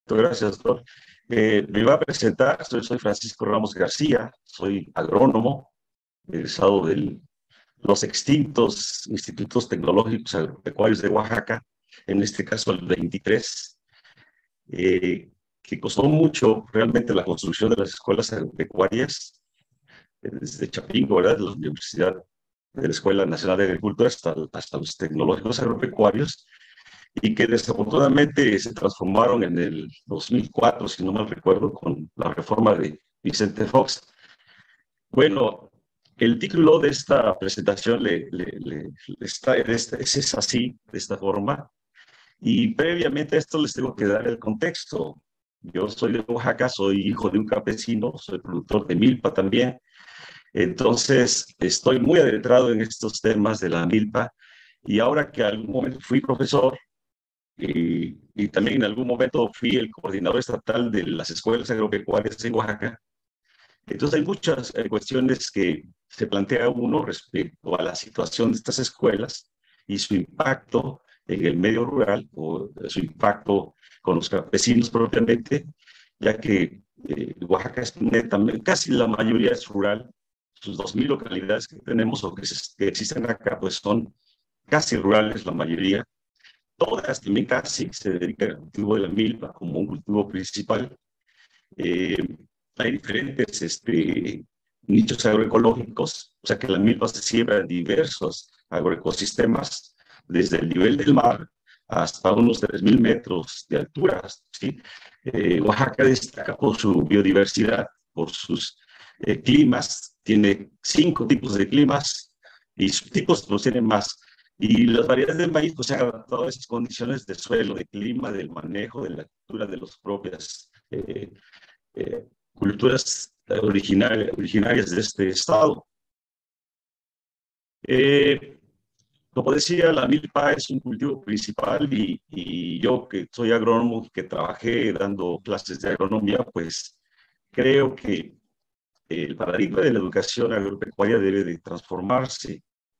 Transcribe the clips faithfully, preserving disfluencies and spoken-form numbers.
Gracias, doctor. Eh, me iba a presentar, soy, soy Francisco Ramos García, soy agrónomo, egresado de los extintos Institutos Tecnológicos Agropecuarios de Oaxaca, en este caso el veintitrés, eh, que costó mucho realmente la construcción de las escuelas agropecuarias, eh, desde Chapingo, ¿verdad? De la Universidad de la Escuela Nacional de Agricultura hasta, hasta los tecnológicos agropecuarios, y que desafortunadamente se transformaron en el dos mil cuatro, si no mal recuerdo, con la reforma de Vicente Fox. Bueno, el título de esta presentación le, le, le, le está, es, es así, de esta forma, y previamente a esto les tengo que dar el contexto. Yo soy de Oaxaca, soy hijo de un campesino, soy productor de milpa también, entonces estoy muy adentrado en estos temas de la milpa, y ahora que algún momento fui profesor, y, y también en algún momento fui el coordinador estatal de las escuelas agropecuarias en Oaxaca. Entonces hay muchas eh, cuestiones que se plantea uno respecto a la situación de estas escuelas y su impacto en el medio rural o su impacto con los campesinos propiamente, ya que eh, Oaxaca es netamente, casi la mayoría es rural. Sus dos mil localidades que tenemos o que, se, que existen acá, pues son casi rurales la mayoría. Todas también casi se dedican al cultivo de la milpa como un cultivo principal. Eh, Hay diferentes este, nichos agroecológicos, o sea que la milpa se siembra en diversos agroecosistemas, desde el nivel del mar hasta unos tres mil metros de altura. ¿Sí? Eh, Oaxaca destaca por su biodiversidad, por sus eh, climas, tiene cinco tipos de climas y subtipos pues tiene más. Y las variedades del maíz pues, se han adaptado a esas condiciones de suelo, de clima, del manejo, de la cultura de las propias eh, eh, culturas original, originarias de este estado. Eh, Como decía, la milpa es un cultivo principal y, y yo que soy agrónomo, que trabajé dando clases de agronomía, pues creo que el paradigma de la educación agropecuaria debe de transformarse.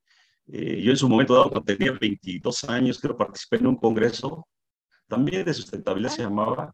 Eh, yo en su momento dado, cuando tenía veintidós años, creo participé en un congreso, también de sustentabilidad se llamaba,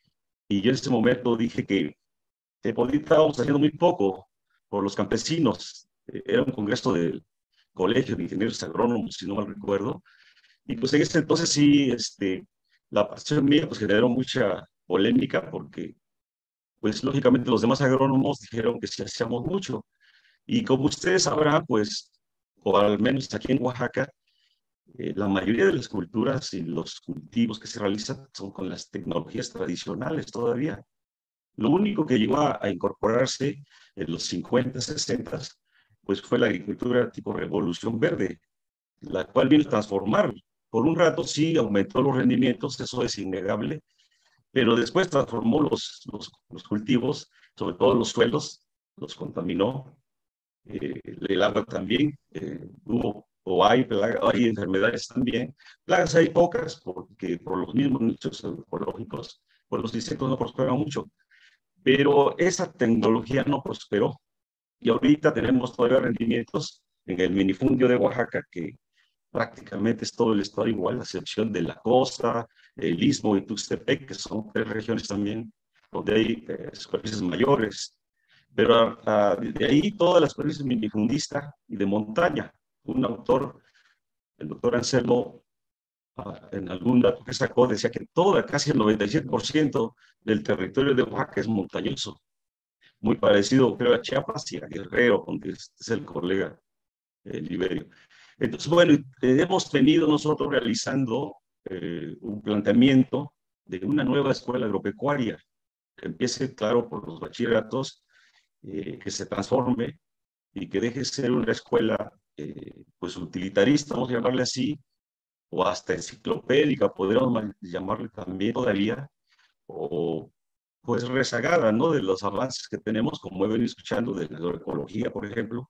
y yo en ese momento dije que eh, política estábamos haciendo muy poco por los campesinos. Eh, era un congreso del Colegio de Ingenieros Agrónomos, si no mal recuerdo. Y pues en ese entonces sí, este, la pasión mía pues generó mucha polémica porque pues lógicamente los demás agrónomos dijeron que sí hacíamos mucho. Y como ustedes sabrán, pues, o al menos aquí en Oaxaca, eh, la mayoría de las culturas y los cultivos que se realizan son con las tecnologías tradicionales todavía. Lo único que llegó a, a incorporarse en los cincuenta, sesenta, pues fue la agricultura tipo revolución verde, la cual vino a transformar. Por un rato sí aumentó los rendimientos, eso es innegable, pero después transformó los, los, los cultivos, sobre todo los suelos, los contaminó, eh, el agua también, eh, hubo o hay, plaga, hay enfermedades también. Plagas hay pocas porque por los mismos nichos ecológicos, pues los insectos no prosperan mucho, pero esa tecnología no prosperó. Y ahorita tenemos todavía rendimientos en el minifundio de Oaxaca, que prácticamente es todo el estado igual, a excepción de la costa, el Istmo y Tuxtepec, que son tres regiones también donde hay eh, superficies mayores. Pero a, a, de ahí todas las superficies minifundistas y de montaña. Un autor, el doctor Anselmo, uh, en algún dato que sacó, decía que toda, casi el noventa y siete por ciento del territorio de Oaxaca es montañoso, muy parecido, creo, a Chiapas y a Guerrero, donde es el colega eh, Liberio. Entonces, bueno, eh, hemos venido nosotros realizando eh, un planteamiento de una nueva escuela agropecuaria, que empiece, claro, por los bachilleratos, eh, que se transforme y que deje de ser una escuela, eh, pues, utilitarista, vamos a llamarle así, o hasta enciclopédica, podríamos llamarle también todavía, o pues rezagada, ¿no? De los avances que tenemos, como he venido escuchando, de la agroecología, por ejemplo,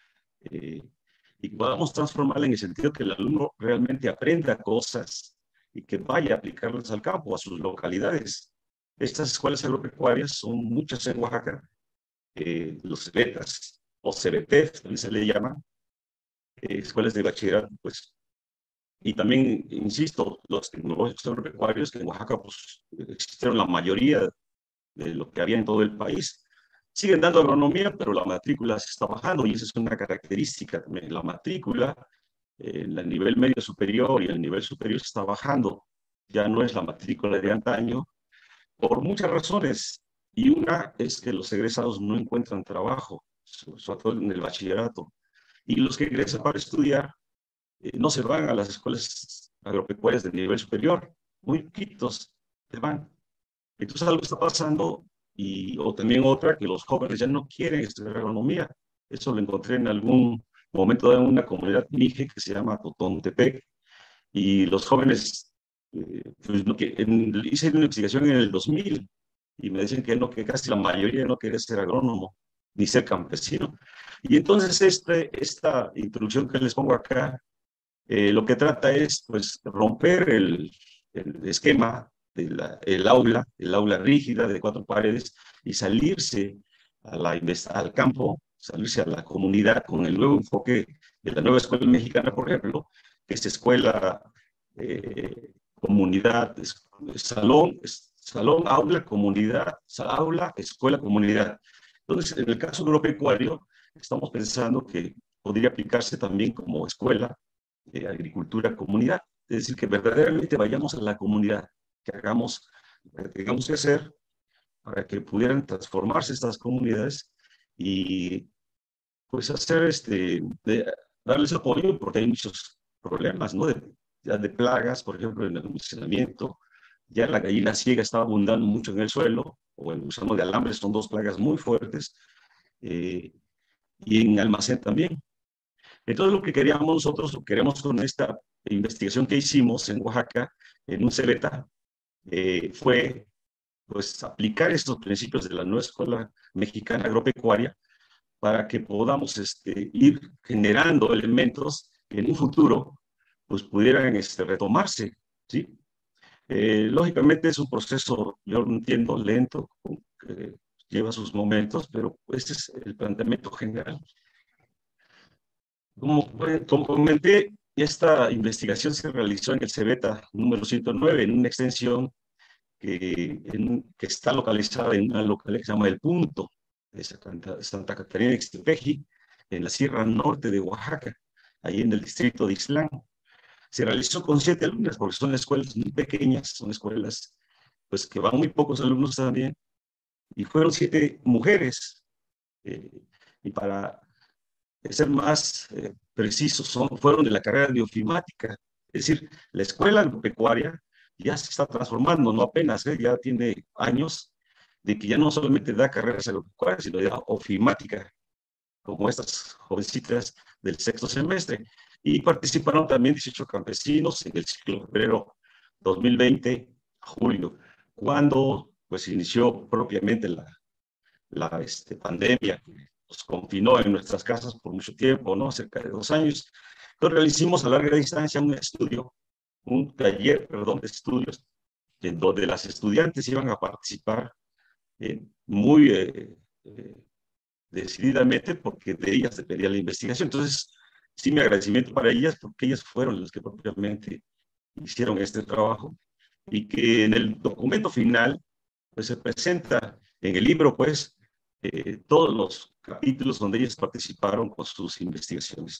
eh, y podamos transformarla en el sentido que el alumno realmente aprenda cosas y que vaya a aplicarlas al campo, a sus localidades. Estas escuelas agropecuarias son muchas en Oaxaca, eh, los CEBETAS o C B T, también se le llama, eh, escuelas de bachillerato, pues Y también, insisto, los tecnológicos agropecuarios que en Oaxaca pues, existieron la mayoría de lo que había en todo el país. Siguen dando agronomía, pero la matrícula se está bajando y esa es una característica también. La matrícula eh, en el nivel medio superior y el nivel superior se está bajando. Ya no es la matrícula de antaño por muchas razones. Y una es que los egresados no encuentran trabajo, sobre todo en el bachillerato. Y los que egresan para estudiar eh, no se van a las escuelas agropecuarias de nivel superior, muy poquitos se van. Entonces algo está pasando y, o también otra, que los jóvenes ya no quieren estudiar agronomía. Eso lo encontré en algún momento en una comunidad mije que se llama Totontepec y los jóvenes, eh, pues, no, que, en, hice una investigación en el dos mil y me dicen que no, que casi la mayoría no quiere ser agrónomo ni ser campesino. Y entonces este, esta introducción que les pongo acá, eh, lo que trata es pues romper el, el esquema del aula, el aula rígida de cuatro paredes y salirse a la, al campo, salirse a la comunidad con el nuevo enfoque de la nueva escuela mexicana, por ejemplo, que es escuela, eh, comunidad, es, es salón, es, salón, aula, comunidad, aula, escuela, comunidad. Entonces, en el caso agropecuario, estamos pensando que podría aplicarse también como escuela de agricultura comunidad, es decir, que verdaderamente vayamos a la comunidad, que hagamos lo que tengamos que hacer para que pudieran transformarse estas comunidades y pues hacer este, de, darles apoyo porque hay muchos problemas, ¿no? De, ya de plagas, por ejemplo, en el almacenamiento, ya la gallina ciega está abundando mucho en el suelo, o el gusano de alambre, son dos plagas muy fuertes, eh, y en almacén también. Entonces, lo que queríamos nosotros, lo que queremos con esta investigación que hicimos en Oaxaca, en un CEBETA, eh, fue pues aplicar estos principios de la nueva escuela mexicana agropecuaria para que podamos este, ir generando elementos que en un futuro pues pudieran este, retomarse, ¿sí? Eh, lógicamente es un proceso, yo lo entiendo, lento, que lleva sus momentos, pero este es el planteamiento general. Como, como comenté, esta investigación se realizó en el CEBETA número ciento nueve, en una extensión que, en, que está localizada en una localidad que se llama El Punto, de Santa, Santa Catarina de Ixtepeji, en la Sierra Norte de Oaxaca, ahí en el distrito de Ixtlán. Se realizó con siete alumnas, porque son escuelas muy pequeñas, son escuelas pues que van muy pocos alumnos también, y fueron siete mujeres. Eh, y para ser más eh, precisos, son, fueron de la carrera de bioinformática. Es decir, la escuela agropecuaria ya se está transformando, no apenas, eh, ya tiene años de que ya no solamente da carreras agropecuarias, sino ya ofimática, como estas jovencitas del sexto semestre. Y participaron también dieciocho campesinos en el ciclo de febrero dos mil veinte a julio, cuando pues inició propiamente la, la este, pandemia, nos confinó en nuestras casas por mucho tiempo, ¿no? Cerca de dos años. Entonces hicimos a larga distancia un estudio, un taller, perdón, de estudios, en donde las estudiantes iban a participar eh, muy eh, eh, decididamente porque de ellas dependía la investigación. Entonces, sí, mi agradecimiento para ellas porque ellas fueron las que propiamente hicieron este trabajo y que en el documento final pues se presenta en el libro pues eh, todos los capítulos donde ellas participaron con sus investigaciones.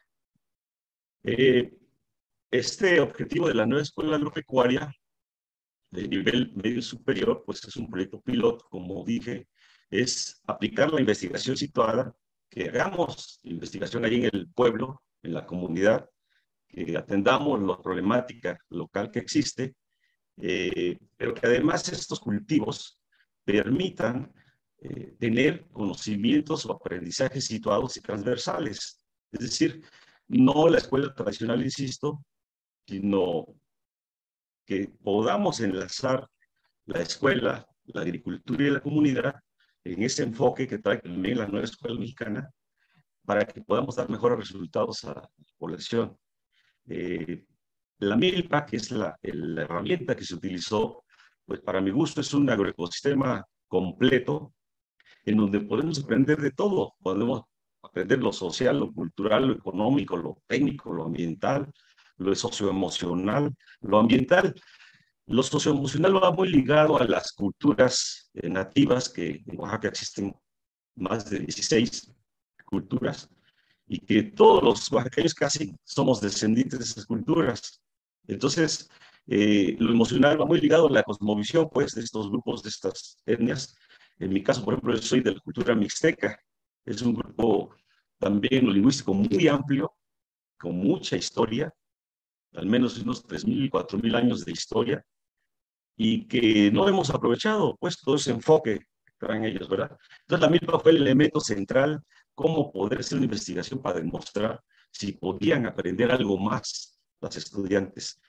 Eh, este objetivo de la nueva escuela agropecuaria de nivel medio superior, pues es un proyecto piloto, como dije, es aplicar la investigación situada, que hagamos investigación ahí en el pueblo, en la comunidad, que atendamos la problemática local que existe, eh, pero que además estos cultivos permitan eh, tener conocimientos o aprendizajes situados y transversales. Es decir, no la escuela tradicional, insisto, sino que podamos enlazar la escuela, la agricultura y la comunidad en ese enfoque que trae también la nueva escuela mexicana para que podamos dar mejores resultados a la población. Eh, la milpa, que es la, la herramienta que se utilizó, pues para mi gusto es un agroecosistema completo en donde podemos aprender de todo. Podemos aprender lo social, lo cultural, lo económico, lo técnico, lo ambiental, lo socioemocional, lo ambiental. Lo socioemocional va muy ligado a las culturas eh, nativas, que en Oaxaca existen más de dieciséis culturas, y que todos los oaxaqueños casi somos descendientes de esas culturas. Entonces, eh, lo emocional va muy ligado a la cosmovisión, pues, de estos grupos, de estas etnias. En mi caso, por ejemplo, yo soy de la cultura mixteca. Es un grupo también lingüístico muy amplio, con mucha historia, al menos unos tres mil, cuatro mil años de historia, y que no hemos aprovechado, pues, todo ese enfoque que traen ellos, ¿verdad? Entonces, la milpa fue el elemento central, cómo poder hacer una investigación para demostrar si podían aprender algo más las estudiantes.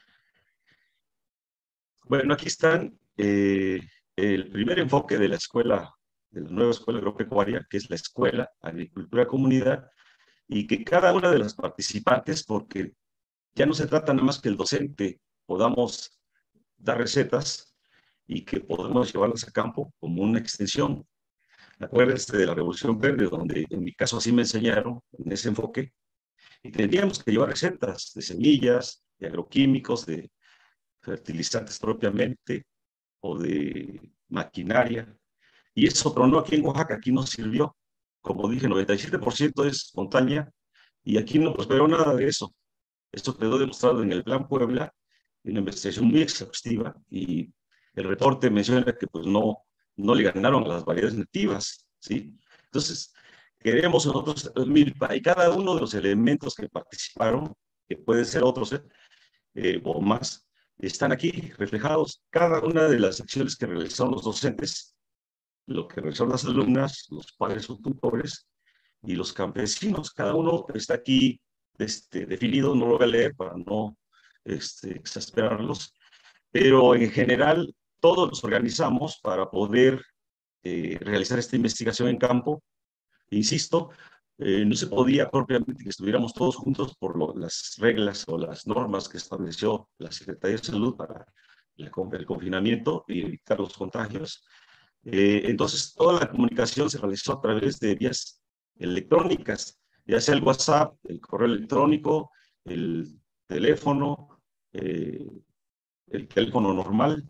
Bueno, aquí están eh, el primer enfoque de la escuela, de la nueva escuela agropecuaria, que es la escuela Agricultura Comunidad, y que cada una de las participantes, porque ya no se trata nada más que el docente podamos dar recetas y que podamos llevarlas a campo como una extensión. Acuérdense de la Revolución Verde, donde en mi caso así me enseñaron, en ese enfoque, y teníamos que llevar recetas de semillas, de agroquímicos, de fertilizantes propiamente, o de maquinaria. Y eso tronó aquí en Oaxaca, aquí no sirvió. Como dije, noventa y siete por ciento es montaña, y aquí no prosperó nada de eso. Esto quedó demostrado en el Plan Puebla, en una investigación muy exhaustiva, y el reporte menciona que pues no, no le ganaron a las variedades nativas, ¿sí? Entonces, queremos nosotros milpa, y cada uno de los elementos que participaron, que pueden ser otros eh, eh, o más, están aquí reflejados. Cada una de las acciones que realizaron los docentes, lo que realizaron las alumnas, los padres o tutores y los campesinos, cada uno está aquí este, definido, no lo voy a leer para no este, exasperarlos, pero en general todos los organizamos para poder eh, realizar esta investigación en campo. Insisto, eh, no se podía propiamente que estuviéramos todos juntos por lo, las reglas o las normas que estableció la Secretaría de Salud para la, el confinamiento y evitar los contagios. Eh, entonces, toda la comunicación se realizó a través de vías electrónicas, ya sea el WhatsApp, el correo electrónico, el teléfono, eh, el teléfono normal,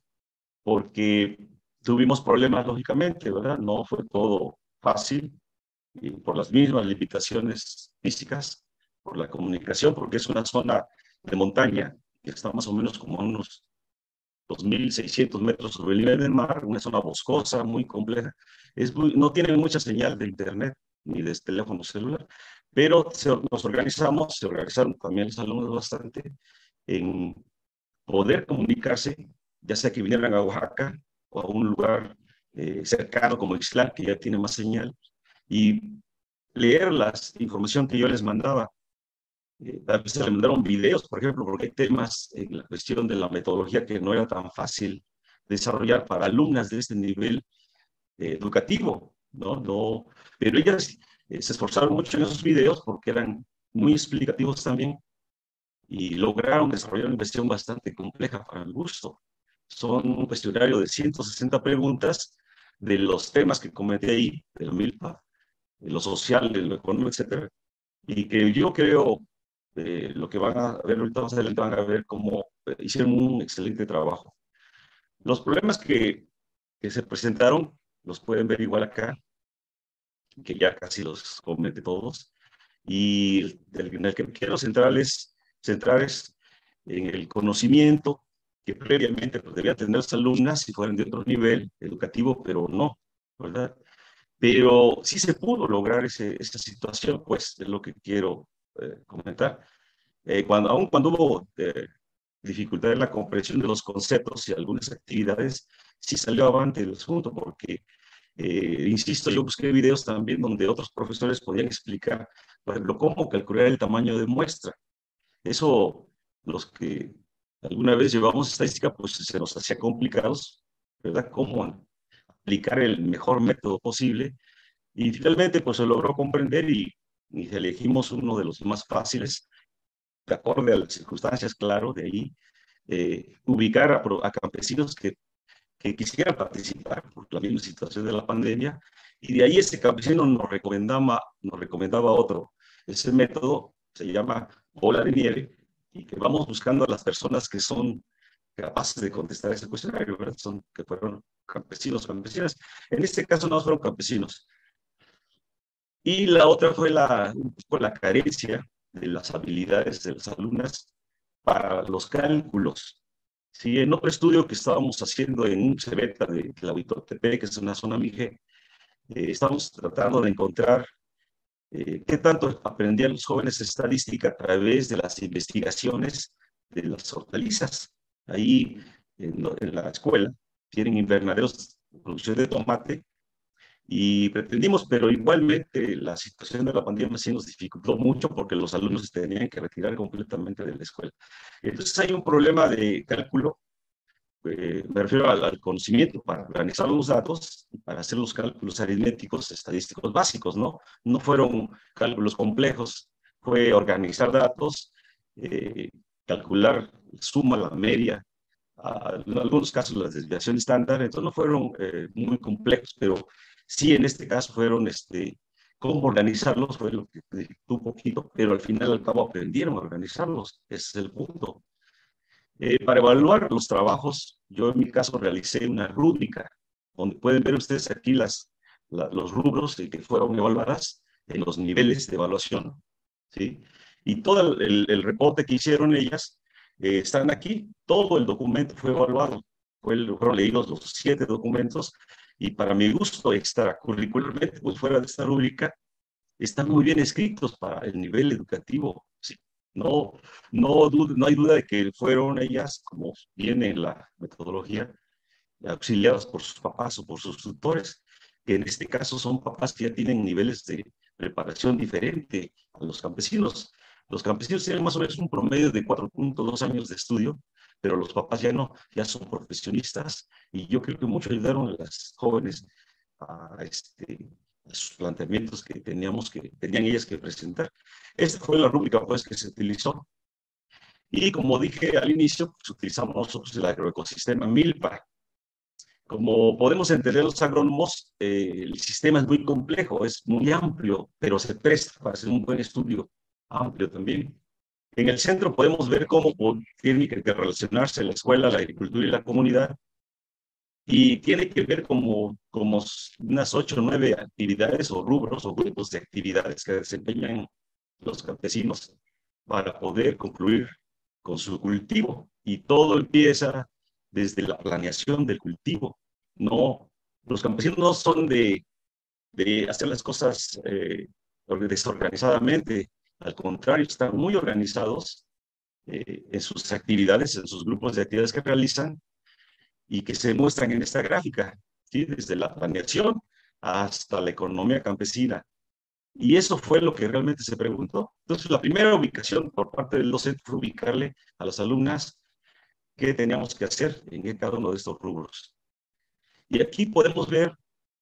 porque tuvimos problemas, lógicamente, ¿verdad? No fue todo fácil, y por las mismas limitaciones físicas, por la comunicación, porque es una zona de montaña que está más o menos como a unos dos mil seiscientos metros sobre el nivel del mar, una zona boscosa, muy compleja. Es muy, no tiene mucha señal de internet ni de teléfono celular, pero se, nos organizamos, se organizaron también los alumnos bastante en poder comunicarse, ya sea que vinieran a Oaxaca o a un lugar eh, cercano como Ixtlán, que ya tiene más señal, y leer la información que yo les mandaba. Eh, a veces le mandaron videos, por ejemplo, porque hay temas en la cuestión de la metodología que no era tan fácil desarrollar para alumnas de este nivel eh, educativo, ¿no? No, pero ellas eh, se esforzaron mucho en esos videos porque eran muy explicativos también y lograron desarrollar una investigación bastante compleja para mi gusto. Son un cuestionario de ciento sesenta preguntas de los temas que comenté ahí, de la milpa, de lo social, de lo económico, etcétera, y que yo creo eh, lo que van a ver ahorita más adelante van a ver cómo eh, hicieron un excelente trabajo. Los problemas que, que se presentaron los pueden ver igual acá, que ya casi los comenté todos, y el, en el que quiero centrar es, centrar es en el conocimiento que previamente pues, debían tener las alumnas si fueran de otro nivel educativo, pero no, ¿verdad? Pero sí se pudo lograr ese, esa situación, pues es lo que quiero eh, comentar. Eh, cuando, aún cuando hubo eh, dificultad en la comprensión de los conceptos y algunas actividades, sí salió avante el asunto, porque, eh, insisto, yo busqué videos también donde otros profesores podían explicar, por ejemplo, cómo calcular el tamaño de muestra. Eso, los que alguna vez llevamos estadística, pues se nos hacía complicados, ¿verdad? Cómo aplicar el mejor método posible. Y finalmente, pues se logró comprender y, y elegimos uno de los más fáciles, de acuerdo a las circunstancias, claro, de ahí eh, ubicar a, a campesinos que, que quisieran participar por la misma situación de la pandemia, y de ahí ese campesino nos recomendaba, nos recomendaba otro. Ese método se llama bola de nieve, y que vamos buscando a las personas que son capaces de contestar ese cuestionario, ¿verdad? Son, que fueron campesinos, campesinas. En este caso no fueron campesinos. Y la otra fue la, un poco la carencia de las habilidades de las alumnas para los cálculos. Sí, en otro estudio que estábamos haciendo en un CEBETA de, de la Huitotepec, que es una zona mije, eh, estamos tratando de encontrar eh, qué tanto aprendían los jóvenes estadística a través de las investigaciones de las hortalizas. Ahí en, en la escuela tienen invernaderos de producción de tomate y pretendimos, pero igualmente la situación de la pandemia sí nos dificultó mucho porque los alumnos se tenían que retirar completamente de la escuela. Entonces hay un problema de cálculo, eh, me refiero al, al, conocimiento para organizar los datos y para hacer los cálculos aritméticos, estadísticos básicos, ¿no? No fueron cálculos complejos, fue organizar datos, eh, calcular la suma, la media, a, en algunos casos la desviación estándar, entonces no fueron eh, muy complejos, pero sí en este caso fueron, este, cómo organizarlos fue lo que dificultó un poquito, pero al final al cabo aprendieron a organizarlos, ese es el punto. Eh, para evaluar los trabajos, yo en mi caso realicé una rúbrica, donde pueden ver ustedes aquí las, la, los rubros que fueron evaluadas en los niveles de evaluación, ¿sí? Y todo el, el, el reporte que hicieron ellas eh, están aquí, todo el documento fue evaluado, fue, fueron leídos los siete documentos, y para mi gusto extracurricularmente, pues fuera de esta rúbrica, están muy bien escritos para el nivel educativo, ¿sí? No, no, no hay duda de que fueron ellas, como viene en la metodología, auxiliadas por sus papás o por sus tutores, que en este caso son papás que ya tienen niveles de preparación diferente a los campesinos. Los campesinos tienen más o menos un promedio de cuatro punto dos años de estudio, pero los papás ya no, ya son profesionistas, y yo creo que mucho ayudaron a las jóvenes a, este, a sus planteamientos que teníamos que, tenían ellas que presentar. Esta fue la rúbrica pues que se utilizó. Y como dije al inicio, pues, utilizamos nosotros el agroecosistema Milpa. Como podemos entender los agrónomos, eh, el sistema es muy complejo, es muy amplio, pero se presta para hacer un buen estudio amplio también. En el centro podemos ver cómo tiene que relacionarse la escuela, la agricultura y la comunidad, y tiene que ver como, como unas ocho o nueve actividades o rubros o grupos de actividades que desempeñan los campesinos para poder concluir con su cultivo. Y todo empieza desde la planeación del cultivo. No, los campesinos no son de, de hacer las cosas eh, desorganizadamente. Al contrario, están muy organizados eh, en sus actividades, en sus grupos de actividades que realizan y que se muestran en esta gráfica, ¿sí? Desde la planeación hasta la economía campesina. Y eso fue lo que realmente se preguntó. Entonces, la primera ubicación por parte del docente fue ubicarle a las alumnas qué teníamos que hacer en cada uno de estos rubros. Y aquí podemos ver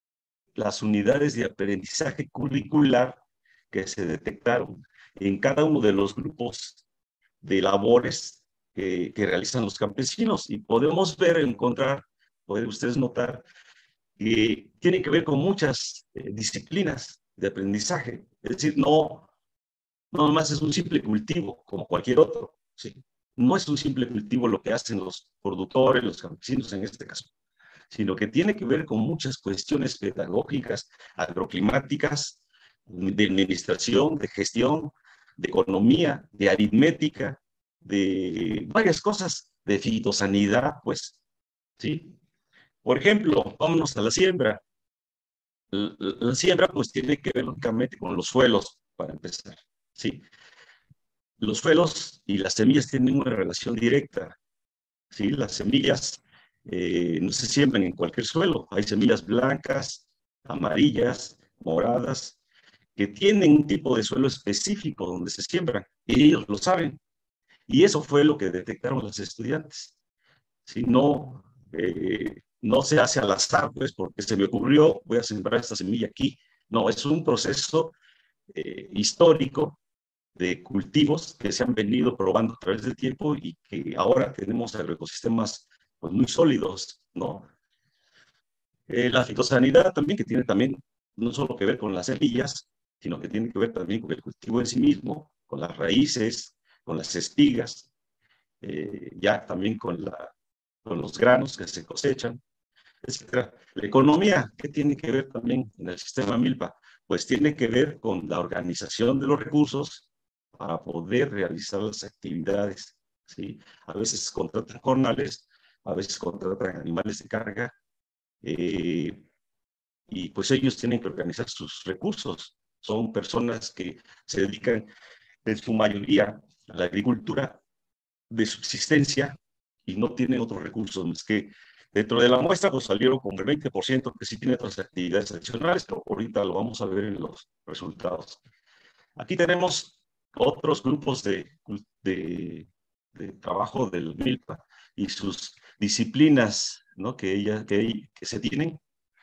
las unidades de aprendizaje curricular que se detectaron en cada uno de los grupos de labores que, que realizan los campesinos. Y podemos ver, encontrar, pueden ustedes notar, que tiene que ver con muchas eh, disciplinas de aprendizaje. Es decir, no, no nomás es un simple cultivo como cualquier otro, ¿sí? No es un simple cultivo lo que hacen los productores, los campesinos en este caso, sino que tiene que ver con muchas cuestiones pedagógicas, agroclimáticas, de administración, de gestión, de economía, de aritmética, de varias cosas, de fitosanidad, pues, ¿sí? Por ejemplo, vámonos a la siembra. La, la siembra, pues, tiene que ver lógicamente con los suelos, para empezar, ¿sí? Los suelos y las semillas tienen una relación directa, ¿sí? Las semillas eh, no se siembran en cualquier suelo. Hay semillas blancas, amarillas, moradas, que tienen un tipo de suelo específico donde se siembran, y ellos lo saben. Y eso fue lo que detectaron los estudiantes. Si no, eh, no se hace al azar, pues, porque se me ocurrió, voy a sembrar esta semilla aquí. No, es un proceso eh, histórico de cultivos que se han venido probando a través del tiempo y que ahora tenemos agroecosistemas pues, muy sólidos, ¿no? Eh, la fitosanidad también, que tiene también no solo que ver con las semillas, sino que tiene que ver también con el cultivo en sí mismo, con las raíces, con las espigas, eh, ya también con, la, con los granos que se cosechan, etcétera. La economía, ¿qué tiene que ver también en el sistema Milpa? Pues tiene que ver con la organización de los recursos para poder realizar las actividades, ¿sí? A veces contratan jornales, a veces contratan animales de carga, eh, y pues ellos tienen que organizar sus recursos. Son personas que se dedican en su mayoría a la agricultura de subsistencia y no tienen otros recursos más que dentro de la muestra pues salieron con el veinte por ciento que sí tiene otras actividades adicionales, pero ahorita lo vamos a ver en los resultados. Aquí tenemos otros grupos de, de, de trabajo del Milpa y sus disciplinas, ¿no? que, ella, que, que se tienen,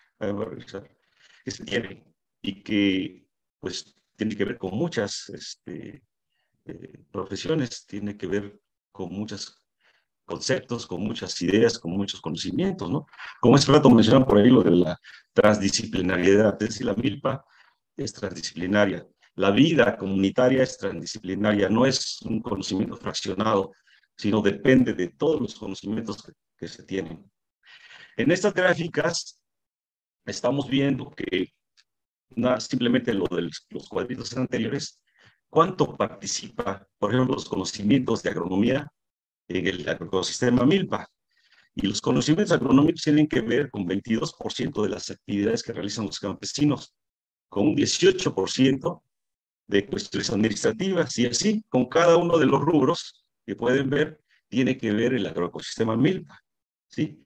que se tienen y que pues tiene que ver con muchas este, eh, profesiones, tiene que ver con muchos conceptos, con muchas ideas, con muchos conocimientos, ¿no? Como hace rato mencionaron por ahí lo de la transdisciplinariedad, es decir, la Milpa es transdisciplinaria. La vida comunitaria es transdisciplinaria, no es un conocimiento fraccionado, sino depende de todos los conocimientos que, que se tienen. En estas gráficas estamos viendo que no, simplemente lo de los cuadritos anteriores, cuánto participa, por ejemplo, los conocimientos de agronomía en el ecosistema Milpa. Y los conocimientos agronómicos tienen que ver con veintidós por ciento de las actividades que realizan los campesinos, con un dieciocho por ciento de cuestiones administrativas, y así con cada uno de los rubros que pueden ver, tiene que ver el agroecosistema Milpa, ¿sí?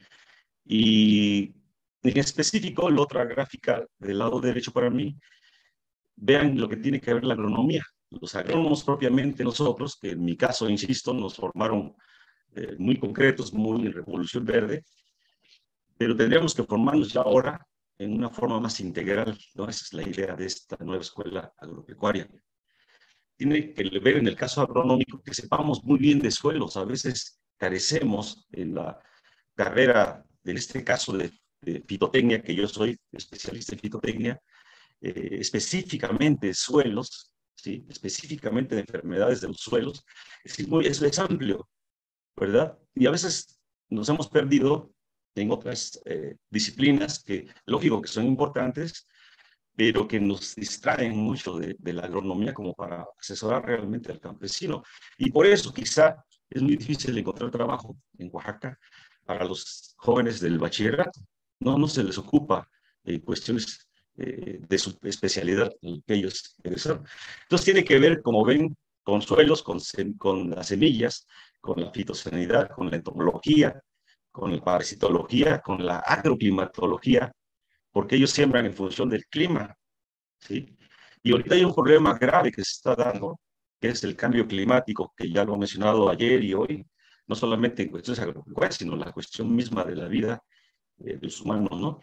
Y en específico, la otra gráfica del lado derecho para mí, vean lo que tiene que ver la agronomía. Los agrónomos propiamente nosotros, que en mi caso, insisto, nos formaron eh, muy concretos, muy en Revolución Verde, pero tendríamos que formarnos ya ahora en una forma más integral, ¿no? Esa es la idea de esta nueva escuela agropecuaria. Tiene que ver en el caso agronómico que sepamos muy bien de suelos. A veces carecemos en la carrera, en este caso de, de fitotecnia, que yo soy especialista en fitotecnia, eh, específicamente suelos, ¿sí? Específicamente de enfermedades de los suelos, es, muy, es, es amplio, ¿verdad? Y a veces nos hemos perdido en otras eh, disciplinas que, lógico, que son importantes, pero que nos distraen mucho de, de la agronomía como para asesorar realmente al campesino. Y por eso quizá es muy difícil encontrar trabajo en Oaxaca para los jóvenes del bachillerato. No, no se les ocupa eh, cuestiones eh, de su especialidad en que ellos egresaron. Entonces tiene que ver, como ven, con suelos, con, con las semillas, con la fitosanidad, con la entomología, con la parasitología, con la agroclimatología, porque ellos siembran en función del clima, ¿sí? Y ahorita hay un problema grave que se está dando, que es el cambio climático, que ya lo he mencionado ayer y hoy, no solamente en cuestiones agropecuarias, sino la cuestión misma de la vida eh, de los humanos, ¿no?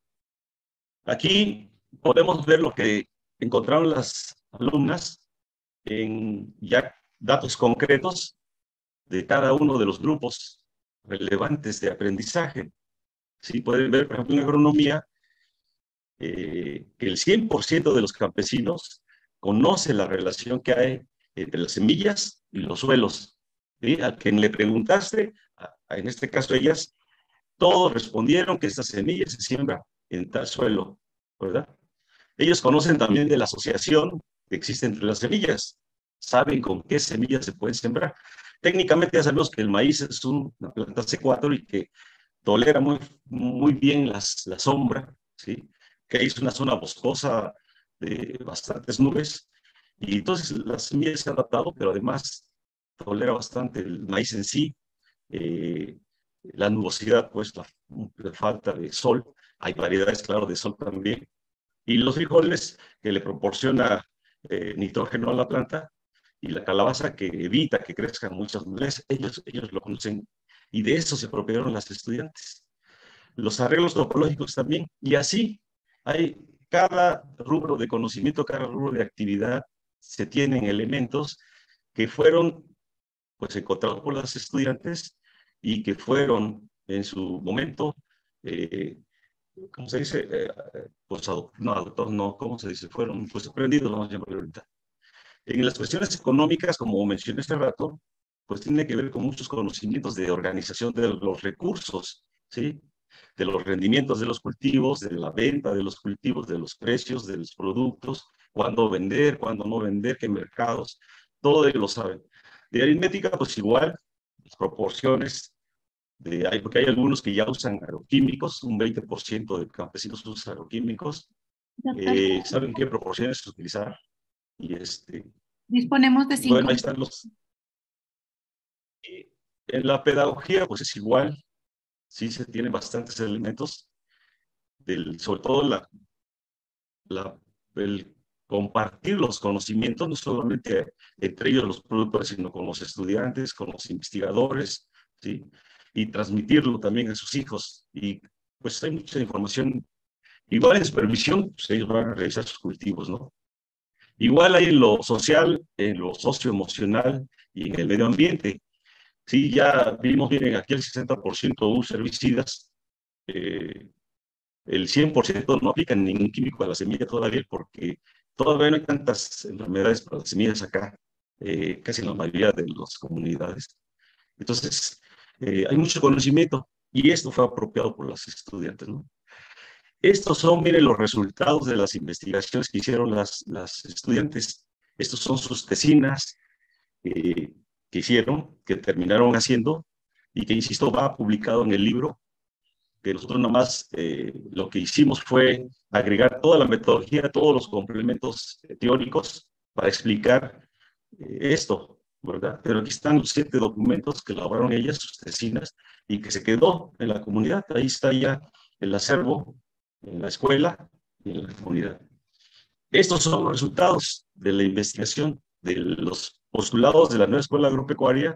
Aquí podemos ver lo que encontraron las alumnas en ya datos concretos de cada uno de los grupos relevantes de aprendizaje. Sí, pueden ver, por ejemplo, en agronomía, eh, que el cien por ciento de los campesinos conoce la relación que hay entre las semillas y los suelos. ¿Sí? A quien le preguntaste, a, a, en este caso ellas, todos respondieron que esta semilla se siembra en tal suelo, ¿verdad? Ellos conocen también de la asociación que existe entre las semillas, saben con qué semillas se pueden sembrar. Técnicamente ya sabemos que el maíz es un, una planta C cuatro y que tolera muy, muy bien las, la sombra, ¿sí? Que es una zona boscosa de bastantes nubes, y entonces las semillas se han adaptado, pero además tolera bastante el maíz en sí, eh, la nubosidad, pues la, la falta de sol, hay variedades, claro, de sol también, y los frijoles que le proporciona eh, nitrógeno a la planta, y la calabaza que evita que crezcan muchas nueces, ellos, ellos lo conocen, y de eso se apropiaron las estudiantes. Los arreglos topológicos también, y así hay cada rubro de conocimiento, cada rubro de actividad, se tienen elementos que fueron pues encontrados por las estudiantes y que fueron en su momento eh, ¿cómo se dice? Eh, pues no, adoptados, no, ¿cómo se dice? Fueron pues aprendidos, vamos a llamarlo ahorita. En las cuestiones económicas, como mencioné hace rato, pues tiene que ver con muchos conocimientos de organización de los recursos, ¿sí? De los rendimientos de los cultivos, de la venta de los cultivos, de los precios de los productos, cuándo vender, cuándo no vender, qué mercados, todo ello lo saben. De aritmética, pues igual, las proporciones, de, hay, porque hay algunos que ya usan agroquímicos, un veinte por ciento de campesinos usan agroquímicos, Doctor, eh, saben qué proporciones utilizar, y este, disponemos de cinco bueno, ahí están minutos. los... Y en la pedagogía, pues es igual, sí se tienen bastantes elementos, del, sobre todo la, la, el compartir los conocimientos, no solamente entre ellos los productores, sino con los estudiantes, con los investigadores, ¿sí? Y transmitirlo también a sus hijos. Y pues hay mucha información. Igual en supervisión, pues ellos van a realizar sus cultivos, ¿no? Igual hay en lo social, en lo socioemocional y en el medio ambiente. Sí, ya vimos, miren, aquí el sesenta por ciento usa herbicidas, eh, el cien por ciento no aplican ningún químico a la semilla todavía porque todavía no hay tantas enfermedades para las semillas acá, eh, casi en la mayoría de las comunidades. Entonces, eh, hay mucho conocimiento y esto fue apropiado por los estudiantes, ¿no? Estos son, miren, los resultados de las investigaciones que hicieron las, las estudiantes. Estos son sus tesinas eh, que hicieron, que terminaron haciendo y que, insisto, va publicado en el libro, que nosotros nada más eh, lo que hicimos fue agregar toda la metodología, todos los complementos eh, teóricos para explicar eh, esto, ¿verdad? Pero aquí están los siete documentos que elaboraron ellas, sus tesinas, y que se quedó en la comunidad. Ahí está ya el acervo, en la escuela y en la comunidad. Estos son los resultados de la investigación de los postulados de la nueva escuela agropecuaria,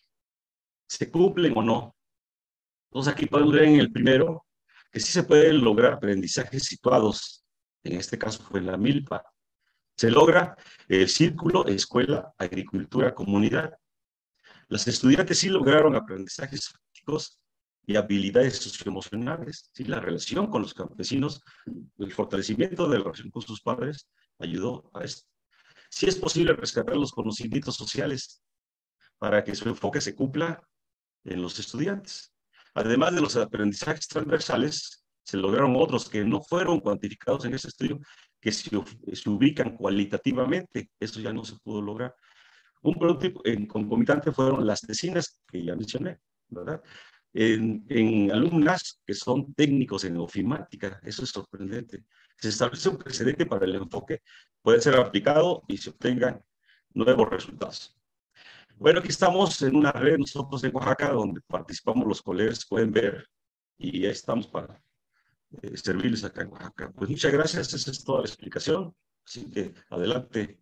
¿se cumplen o no? Entonces aquí podemos ver en el primero que sí se pueden lograr aprendizajes situados, en este caso fue en la milpa. Se logra el círculo escuela, agricultura, comunidad. Los estudiantes sí lograron aprendizajes prácticos y habilidades socioemocionales. ¿Sí? La relación con los campesinos, el fortalecimiento de la relación con sus padres ayudó a esto. Sí es posible rescatar los conocimientos sociales para que su enfoque se cumpla en los estudiantes. Además de los aprendizajes transversales, se lograron otros que no fueron cuantificados en ese estudio, que se, se ubican cualitativamente. Eso ya no se pudo lograr. Un producto en concomitante fueron las tesinas que ya mencioné, ¿verdad? En, en alumnas que son técnicos en ofimática, eso es sorprendente. Se establece un precedente para el enfoque, puede ser aplicado y se obtengan nuevos resultados. Bueno, aquí estamos en una red nosotros en Oaxaca donde participamos los colegas, pueden ver, y ahí estamos para eh, servirles acá en Oaxaca. Pues muchas gracias, esa es toda la explicación, así que adelante.